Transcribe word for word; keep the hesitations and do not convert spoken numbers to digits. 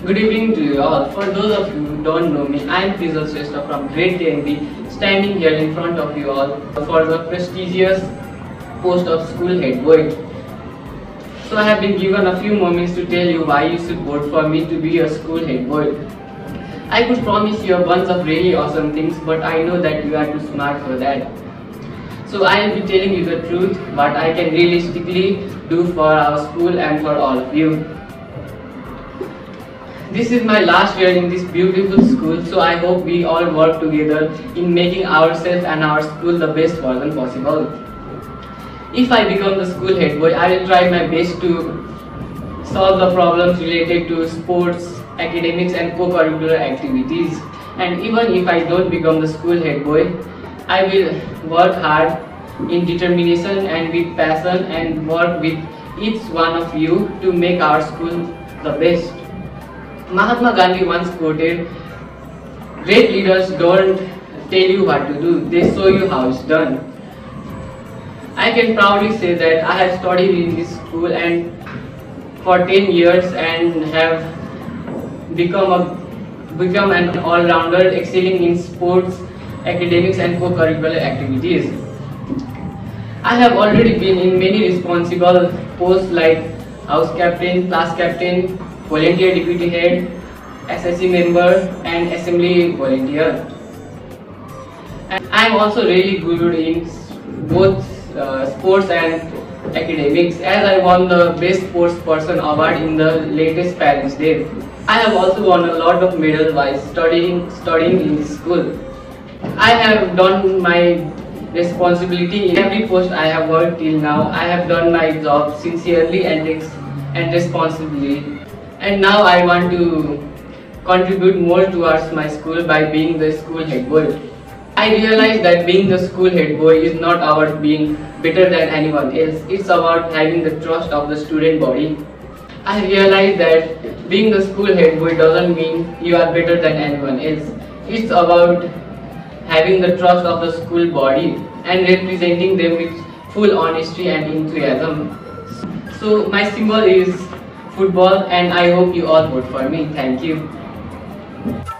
Good evening to you all. For those of you who don't know me, I am Prizal Shrestha from grade ten B, standing here in front of you all for the prestigious post of school head boy. So I have been given a few moments to tell you why you should vote for me to be a school head boy. I could promise you a bunch of really awesome things, but I know that you are too smart for that. So I will be telling you the truth, what I can realistically do for our school and for all of you. This is my last year in this beautiful school, so I hope we all work together in making ourselves and our school the best version possible. If I become the school head boy, I will try my best to solve the problems related to sports, academics and co-curricular activities. And even if I don't become the school head boy, I will work hard in determination and with passion and work with each one of you to make our school the best. Mahatma Gandhi once quoted, "Great leaders don't tell you what to do, they show you how it's done." I can proudly say that I have studied in this school and for ten years and have become a become an all-rounder, excelling in sports, academics and co-curricular activities. I have already been in many responsible posts like house captain, class captain, volunteer deputy head, S S C member and assembly volunteer. And I am also really good in both uh, sports and academics, as I won the best sports person award in the latest Parents Day. I have also won a lot of medals while studying, studying in this school. I have done my responsibility in every post I have worked till now. I have done my job sincerely and, and responsibly. And now I want to contribute more towards my school by being the school head boy. I realize that being the school head boy is not about being better than anyone else. It's about having the trust of the student body. I realize that being the school head boy doesn't mean you are better than anyone else. It's about having the trust of the school body and representing them with full honesty and enthusiasm. So my symbol is football, and I hope you all vote for me. Thank you.